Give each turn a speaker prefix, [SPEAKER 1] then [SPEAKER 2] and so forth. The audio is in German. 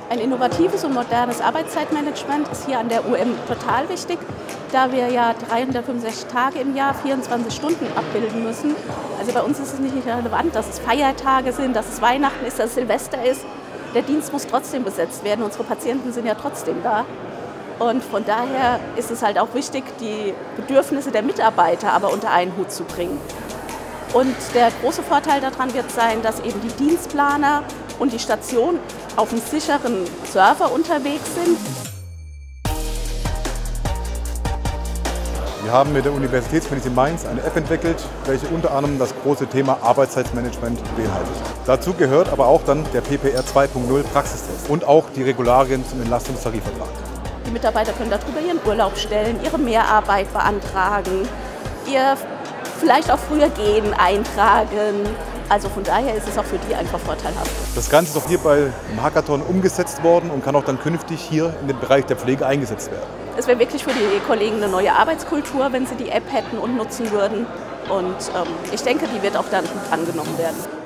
[SPEAKER 1] Ein innovatives und modernes Arbeitszeitmanagement ist hier an der UM total wichtig, da wir ja 365 Tage im Jahr 24 Stunden abbilden müssen. Also bei uns ist es nicht relevant, dass es Feiertage sind, dass es Weihnachten ist, dass es Silvester ist. Der Dienst muss trotzdem besetzt werden. Unsere Patienten sind ja trotzdem da. Und von daher ist es halt auch wichtig, die Bedürfnisse der Mitarbeiter aber unter einen Hut zu bringen. Und der große Vorteil daran wird sein, dass eben die Dienstplaner und die Station auf einem sicheren Server unterwegs sind.
[SPEAKER 2] Wir haben mit der Universitätsmedizin Mainz eine App entwickelt, welche unter anderem das große Thema Arbeitszeitmanagement beinhaltet. Dazu gehört aber auch dann der PPR 2.0 Praxistest und auch die Regularien zum Entlastungstarifvertrag.
[SPEAKER 1] Die Mitarbeiter können darüber ihren Urlaub stellen, ihre Mehrarbeit beantragen, ihr vielleicht auch früher gehen eintragen. Also von daher ist es auch für die einfach vorteilhaft.
[SPEAKER 2] Das Ganze ist auch hier beim Hackathon umgesetzt worden und kann auch dann künftig hier in den Bereich der Pflege eingesetzt werden.
[SPEAKER 1] Es wäre wirklich für die Kollegen eine neue Arbeitskultur, wenn sie die App hätten und nutzen würden. Und ich denke, die wird auch dann gut angenommen werden.